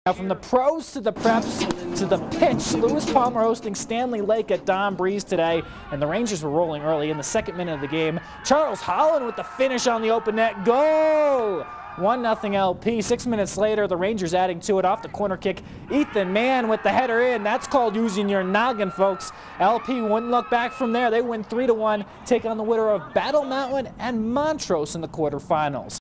Now from the pros to the preps to the pitch, Lewis Palmer hosting Stanley Lake at Don Breeze today, and the Rangers were rolling early in the second minute of the game. Charles Holland with the finish on the open net. Goal! 1-0 LP. 6 minutes later, the Rangers adding to it off the corner kick. Ethan Mann with the header in. That's called using your noggin, folks. LP wouldn't look back from there. They win 3-1, take on the winner of Battle Mountain and Montrose in the quarterfinals.